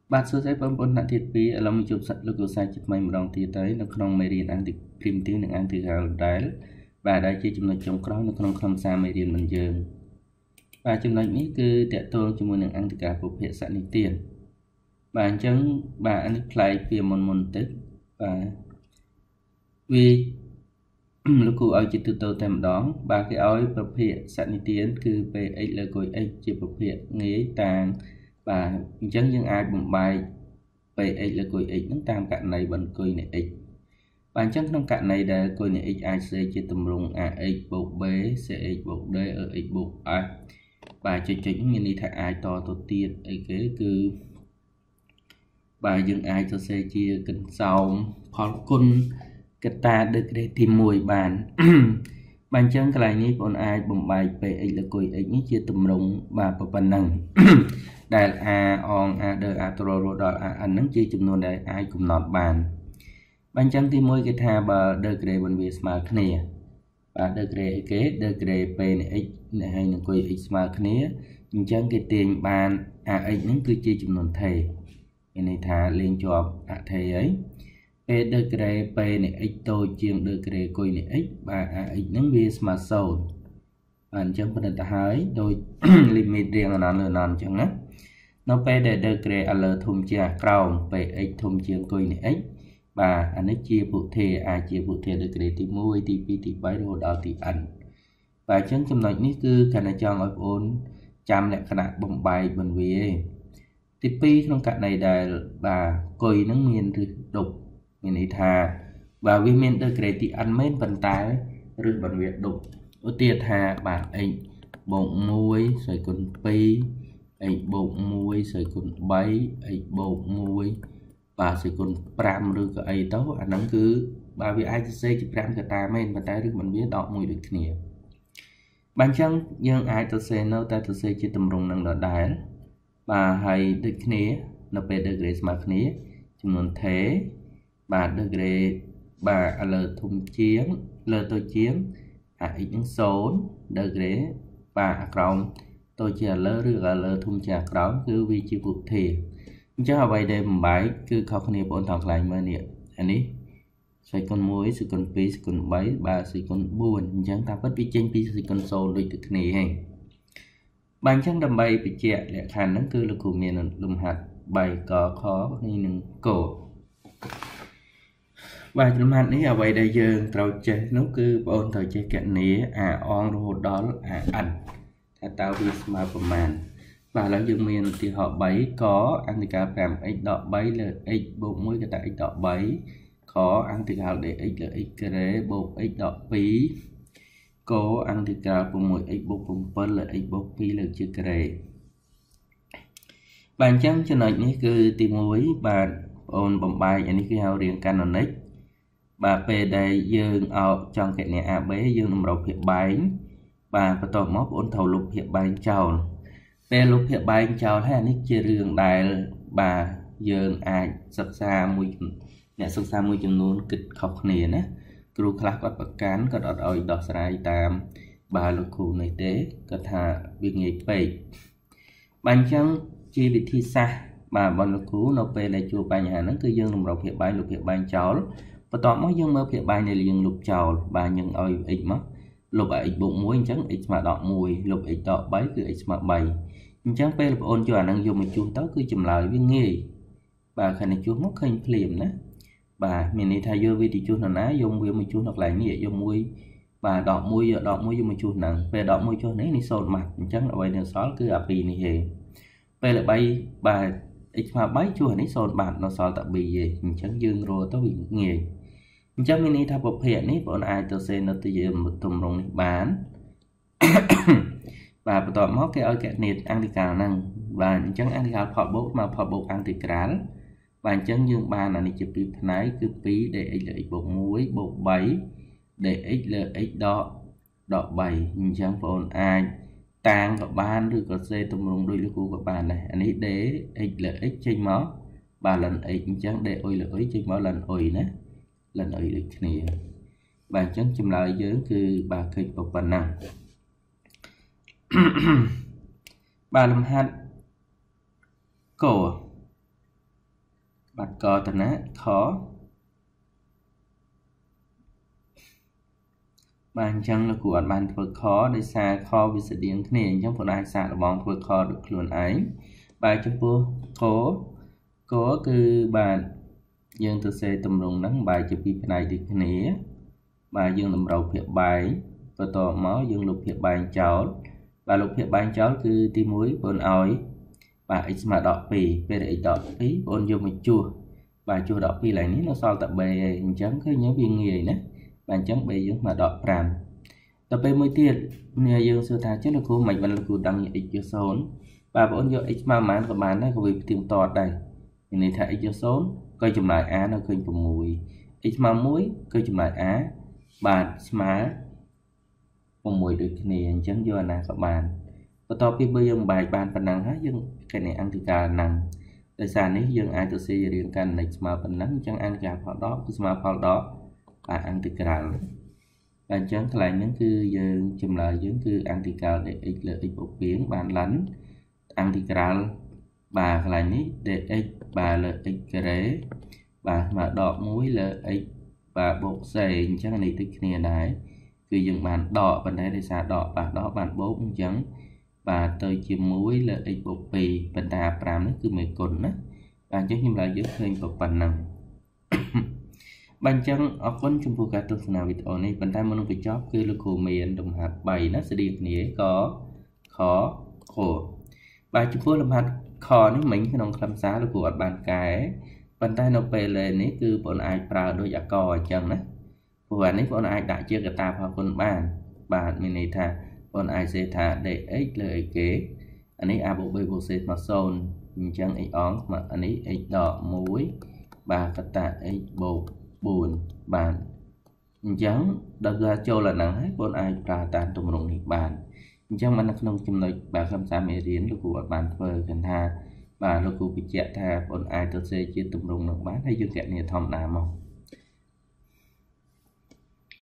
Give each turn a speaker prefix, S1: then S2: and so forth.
S1: បាទសួស្តីបងប្អូនអ្នកទី2ឥឡូវមកជួបសាច់លោកគ្រូសាស្ត្រជាថ្មីម្ដងទៀតទៅនៅក្នុងមេរៀន Anti-primitive និង Anti-Caudal បាទដែលជាចំណុចចុងក្រោយនៅក្នុងខ្លឹមសារមេរៀនរបស់យើងបាទចំណុចនេះគឺតកតងជាមួយនឹងអង្គការពុភាគសនិទានបាទអញ្ចឹងបាទអានេះផ្លែកពីមុនបន្តិចបាទវាលោកគ្រូឲ្យជាទូទៅតែម្ដងបាទគេឲ្យប្រភេទសនិទានគឺ px លើគុយ x ជាប្រភេទងាយតាំងបាទអញ្ចឹងយើងអាចបំបែក px លើគុយ x ហ្នឹងតាមករណីបន្គុយនៃ x បាទអញ្ចឹងក្នុងករណីដែលគុយនៃ x អាចសេជាទម្រង់ ax បូក b cx បូក d ex បូក f បាទចុចមានន័យថាអាចតទៅទៀតអីគេគឺបាទយើងអាចសរសេរជាកន្សោមផលគុណកតា degree ទី1បានបាទអញ្ចឹងកន្លែងនេះបងអាចបំបែក px លើគុយ x នេះជាទម្រង់បាទប៉ុណ្ណឹងដែល a អង a ដឺ a ទ្ររដល់ a n ហ្នឹងជាចំនួនដែលអាចកំណត់បានបាទអញ្ចឹងទី1គេថាបើ degree មិនវាស្មើគ្នាបាទ degree អីគេ degree p នៃ x នៃហើយនឹងគុយ x ស្មើគ្នាអញ្ចឹងគេទាញបាន ax ហ្នឹងគឺជាចំនួនថេរមានន័យថាលេងជាប់អថេរហើយពេល degree p នៃ x តូចជាង degree គុយនៃ x បាទ ax ហ្នឹងវាស្មើ0បាទអញ្ចឹងប៉ុណ្ណឹងទៅហើយដោយ limit រៀងអនន្តលើអនន្តអញ្ចឹងណានៅពេលដែល degree ឥឡូវធំជាងអាក្រោម px ធំជាងគុយនៃ x បាទអានេះជាពុធាអាចជាពុធា degree ទី1ទី2ទី3រហូតដល់ទី n បាទអញ្ចឹងចំណុចនេះគឺគណៈចង់ឲ្យបងប្អូនចាំលក្ខណៈបំបែកបន្វាទី2ក្នុងករណីដែលបាទគុយនឹងមានឫសដប់មានន័យថាបាទវាមាន degree ទី n មែនប៉ុន្តែឫសបន្វាដប់ឧទាហរណ៍ថាបាទ x បូក1ស្អីគុណ2 x បូក1ស្អីគុណ3 x បូក1បាទស្អីគុណ5ឬក៏អីទៅអាហ្នឹងគឺបាទវាអាចសរសេរជា5កតាមែនប៉ុន្តែឫសបន្វាដក1ដូចគ្នាបាទអញ្ចឹងយើងអាចសរសេរនៅតែសរសេរជាទម្រង់នឹងដដែលបាទហើយដូចគ្នានៅពេល degree ស្មើគ្នាចំនួនថេរបាទ degree បាទឥឡូវធំជាងលើតូចជាងax នឹង0 degree បាទអាក្រោមតូចជាងឥឡូវឬឥឡូវធំជាងអាក្រោមគឺវាជាពុធាអញ្ចឹងអ្វីដែលបំបែកគឺខុសគ្នាបងថងខ្លាញ់មើលនេះអានេះសេគុណ1សេគុណ2សេគុណ3បាទសេគុណ4អញ្ចឹងតាមពិតវាចេញពីសេគុណ0ដូចទៅគ្នាហ្នឹងបាទអញ្ចឹងដើម្បីបញ្ជាក់លក្ខខណ្ឌហ្នឹងគឺលោកគ្រូមានលំហាត់3កខនេះនឹងកបាទលំហាត់នេះអ្វីដែលយើងត្រូវចេះនោះគឺបងអូនត្រូវចេះគណនា a អងរហូតដល់ an ថាតើវាស្មើប៉ុន្មានបាទឥឡូវយើងមានឧទាហរណ៍3កអន្តរកាល 5x ដក3លើ x បូក1កតា x ដក3ខអន្តរកាល dx លើ x ក្រេបូក x ដក2កអន្តរកាល 6x បូក7លើ x បូក2លើជាក្រេបាទអញ្ចឹងចំណុចនេះគឺទី1បាទបងអូនបំបែកអានេះគេហៅរាងកាណូនិកបាទពេលដែលយើងចង់គណនា AB យើងតម្រូវភាគបែងបាទបន្ទាប់មកបងអូនត្រូវលុបភាគបែងចោលពេលលុបភាគបែងចោលហើយអានេះជារឿងដែលបាទយើងអាចសិក្សាមួយអ្នកសិក្សាមួយចំនួនគិតខុសគ្នាណាគ្រូខ្លះគាត់ប្រកាន់គាត់អត់ឲ្យដោះស្រាយតាមបាទលោកគ្រូនេះទេគាត់ថាវាងាយពេកបាទអញ្ចឹងជាវិធីសាស្ត្របាទបងលោកគ្រូនៅពេលដែលជួបបញ្ហាហ្នឹងគឺយើងតម្រូវភាគបែងលុបភាគបែងចោលបន្ទាប់មកយើងមើលភាគបែងដែលយើងលុបចោលបាទយើងឲ្យ x មកលុប x បូក1អញ្ចឹង x ស្មើដល់1លុប x ដក3គឺ x ស្មើ3អញ្ចឹងពេលបងប្អូនយកអាហ្នឹងយកមកជួសទៅគឺចម្លើយវាងាយបាទខាងនេះជួសមកឃើញភ្លាមណាបាទមានន័យថាយកវាទៅជួសនៅណាយកវាមកជួសនៅកន្លែងនេះយកមួយបាទដក1យកដក1យកមកជួសហ្នឹងពេលដក1ជួសនេះ0ម៉ាត់អញ្ចឹងអ្វីនៅសល់គឺអា2នេះទេពេល3បាទ x ស្មើ3ជួសនេះ0បាត់នៅសល់តែ2ទេអញ្ចឹងយើងរកទៅវាងាយអញ្ចឹងមានន័យថាប្រភេទនេះបងអាចទៅសេនៅទៅយើងទម្រង់នេះបានបាទបន្ទាប់មកគេឲ្យគណនាអន្តរកាលហ្នឹងបាទអញ្ចឹងអន្តរកាលផលបូកមកផលបូកអន្តរកាលបាទអញ្ចឹងយើងបានអានេះជា2ផ្នែកគឺ2 dx លើ x បូក1បូក3 dx លើ x ដក3អញ្ចឹងបងអាចតាំងក៏បានឬក៏សេទម្រង់ដូចលោកគ្រូក៏បានដែរអានេះ dx លើ x ចេញមកបាទលិន x អញ្ចឹង dy លើ y ចេញមកលិន y ណាលិន y ដូចគ្នាបាទអញ្ចឹងចម្លើយយើងគឺបាទឃើញប៉ុណ្ណាបាទលំហាត់កបាទកតនៈខបាទអញ្ចឹងលោកគ្រូអត់បានធ្វើខដោយសារខវាស្តៀងគ្នាអញ្ចឹងបងអាចសាកល្បងធ្វើខដូចខ្លួនឯងបាទចំពោះកគឺបាទយើងទៅសេទម្រង់ហ្នឹងបែរជាពីរផ្នែកដូចគ្នាបាទយើងតម្រូវភាគបែងបន្តមកយើងលុបភាគបែងចោលបាទលុបភាគបែងចោលគឺទី1បងឲ្យបាទ x ស្មើដក2ពេល x ដក2បងយកមកជួសបាទជួសដក2ឡើងនេះនៅសល់តែ b ឯងអញ្ចឹងឃើញវាងាយណាបាទអញ្ចឹង b យើងមកដក5ដល់ពេលមួយទៀតយើងសួរថាចេះលោកគ្រូមិនបានលោកគ្រូដឹង x យក0បាទបងយក x ស្មើប៉ុន្មានក៏បានដែរក៏វាផ្ទៀងផ្ទាត់ដែរមានន័យថា x យក0ក៏ចម្លើយ a នៅឃើញ6 x ស្មើ1គឺចម្លើយ a បាទស្មើ6ដូចគ្នាអញ្ចឹងយកអាណាក៏បានបន្ទាប់ពីបើយើងបែកបានប៉ុណ្ណឹងហើយយើងគេនេះអង្តិកាហ្នឹងដោយសារនេះយើងអាចទៅសេរៀងកាន់ x ស្មើប៉ុណ្ណឹងអញ្ចឹងអង្តិកាផលដកគឺស្មើផលដកបាទអង្តិកាលបាទអញ្ចឹងកន្លែងហ្នឹងគឺយើងចម្លើយយើងគឺអង្តិកាល dx លើ x បូក2បានឡិនអង្តិកាលបាទកន្លែងនេះ dx បាទលើ x ការ៉េបាទស្មើដក1លើ x បាទបូកសេអញ្ចឹងនេះដូចគ្នាដែរគឺយើងបានដកប៉ុន្តែដោយសារដកបាទដកបានបូកអញ្ចឹងបាទទៅជាមួយលើ x បូក2ប៉ុន្តែ5នេះគឺមេគុណណាបាទអញ្ចឹងខ្ញុំឡើងយើងឃើញប៉ុណ្ណឹងបាទអញ្ចឹងអរគុណចំពោះការទស្សនាវីដេអូនេះប៉ុន្តែមុននឹងបញ្ចប់គឺលោកគ្រូមានលំហាត់3ណាស្តីគ្នាកខខបាទចំពោះលំហាត់ខនេះមិញក្នុងខ្លឹមសារលោកគ្រូអត់បានកែប៉ុន្តែនៅពេលលេនេះគឺបងអាចប្រើដូចអាករអញ្ចឹងណាព្រោះអានេះបងអាចដាក់ជាកតាផលគុណបានបាទមានន័យថាបងអាចសេថា dx លើ x គេអានេះ a បូក b បូក c ស្មើ0អញ្ចឹង x អងស្មើអានេះ x ដក1បាទកតា x បូក4បាទអញ្ចឹងដល់ចូលអាហ្នឹងហើយបងអាចប្រើតាមទម្រង់នេះបានអញ្ចឹងបាននៅក្នុងចំណុចបាទខ្លឹមសារមេរៀនលោកគ្រូអត់បានធ្វើគិតថាបាទលោកគ្រូបញ្ជាក់ថាបងអាចទៅសេជាទម្រង់នឹងបានហើយយើងគណនាធម្មតាមក